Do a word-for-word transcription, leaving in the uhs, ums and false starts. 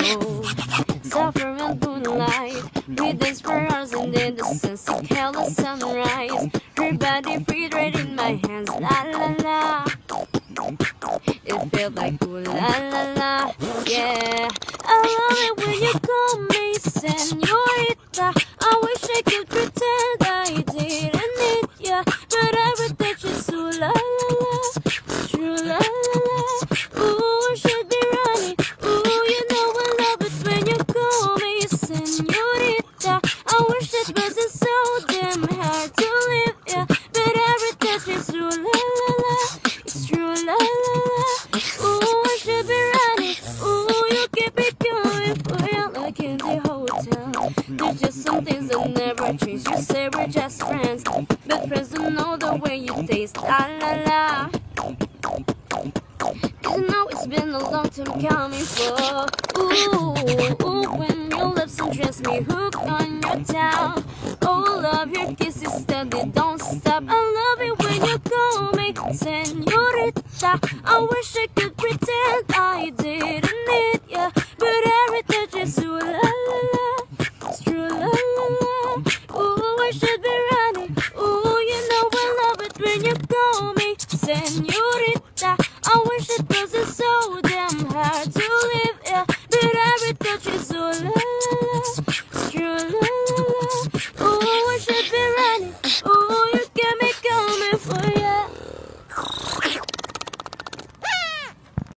go. Suffer in moonlight, we dance for hours and then the sunset, hell sunrise. Her body breathe right in my hands, la la la. It felt like ooh la la la, yeah. I love it when you call me señorita. I wish I could pretend I didn't need ya, but every touch is ooh la la la, true la la la. Ooh, I should be running. Ooh, you know I love it when you call me señorita. I wish it wasn't so damn hard to live, yeah, but every touch is ooh la la la, it's true la la la. Ooh, I should be running. Ooh, you keep it going for you like in the hotel. There's just some things that never change. You say we're just friends, but friends don't know the way you taste. La la la. You know it's been a long time coming for. Ooh, ooh, when your lips undress me, hooked on your tongue. Oh, love your kisses steady, don't stop. I love it when you call me señorita. I wish I could pretend I didn't need ya, but every touch is ooh la la la, it's true la la la. Ooh, I should be running. Ooh, you know I love it when you call me señorita. I wish it wasn't so damn hard to